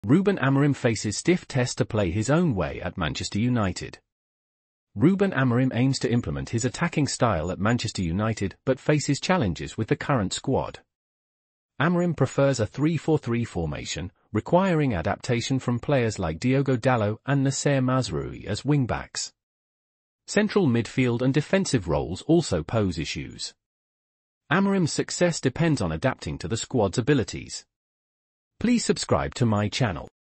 Ruben Amorim faces stiff test to play his own way at Manchester United. Ruben Amorim aims to implement his attacking style at Manchester United but faces challenges with the current squad. Amorim prefers a 3-4-3 formation, requiring adaptation from players like Diogo, Dalot and Noussair Mazraoui as wing-backs. Central midfield and defensive roles also pose issues. Amorim's success depends on adapting to the squad's abilities. Please subscribe to my channel.